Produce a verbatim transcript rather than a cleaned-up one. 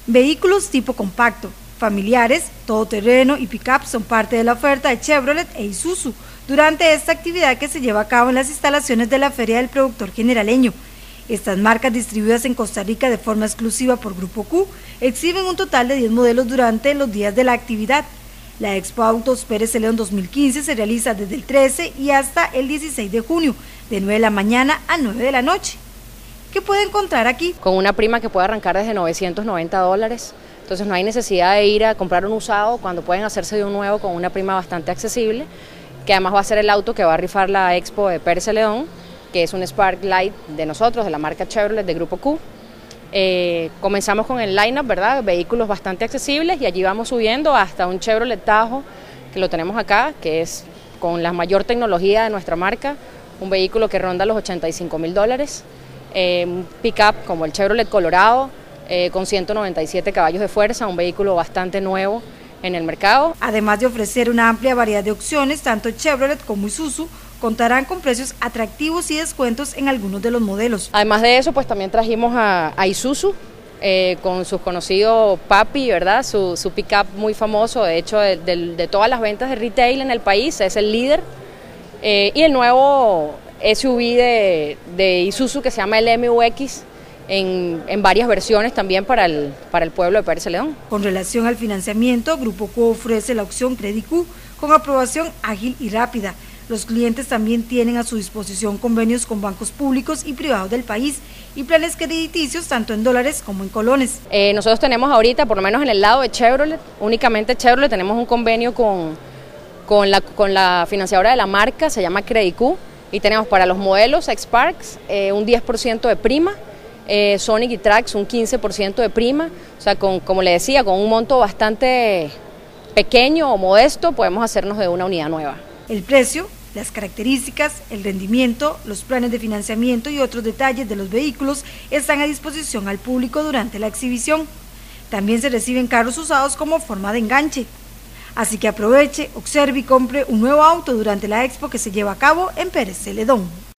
Vehículos tipo compacto, familiares, todoterreno y pick-up son parte de la oferta de Chevrolet e Isuzu durante esta actividad que se lleva a cabo en las instalaciones de la Feria del Productor Generaleño. Estas marcas, distribuidas en Costa Rica de forma exclusiva por Grupo Q, exhiben un total de diez modelos durante los días de la actividad. La Expo Autos Pérez Celedón dos mil quince se realiza desde el trece y hasta el dieciséis de junio, de nueve de la mañana a nueve de la noche. ¿Qué puede encontrar aquí? Con una prima que puede arrancar desde novecientos noventa dólares, entonces no hay necesidad de ir a comprar un usado cuando pueden hacerse de un nuevo con una prima bastante accesible, que además va a ser el auto que va a rifar la Expo de Pérez Celedón, que es un Spark Light de nosotros, de la marca Chevrolet de Grupo Q. Eh, comenzamos con el line-up, ¿verdad? Vehículos bastante accesibles y allí vamos subiendo hasta un Chevrolet Tahoe, que lo tenemos acá, que es con la mayor tecnología de nuestra marca, un vehículo que ronda los ochenta y cinco mil dólares. Eh, un pick-up como el Chevrolet Colorado eh, con ciento noventa y siete caballos de fuerza, un vehículo bastante nuevo en el mercado. Además de ofrecer una amplia variedad de opciones, tanto Chevrolet como Isuzu contarán con precios atractivos y descuentos en algunos de los modelos. Además de eso, pues también trajimos a, a Isuzu eh, con sus conocidos Papi, ¿verdad? Su, su pick-up muy famoso, de hecho de, de, de todas las ventas de retail en el país, es el líder. Eh, y el nuevo S U V de, de Isuzu que se llama el M U X en, en varias versiones también para el, para el pueblo de Pérez Celedón. Con relación al financiamiento, Grupo Q ofrece la opción Credit Q con aprobación ágil y rápida. Los clientes también tienen a su disposición convenios con bancos públicos y privados del país y planes crediticios tanto en dólares como en colones. Eh, nosotros tenemos ahorita, por lo menos en el lado de Chevrolet, únicamente Chevrolet, tenemos un convenio con, con, la, con la financiadora de la marca, se llama Credit Q. Y tenemos para los modelos X-Parks eh, un diez por ciento de prima, eh, Sonic y Trax un quince por ciento de prima, o sea, con, como le decía, con un monto bastante pequeño o modesto podemos hacernos de una unidad nueva. El precio, las características, el rendimiento, los planes de financiamiento y otros detalles de los vehículos están a disposición al público durante la exhibición. También se reciben carros usados como forma de enganche. Así que aproveche, observe y compre un nuevo auto durante la expo que se lleva a cabo en Pérez Celedón.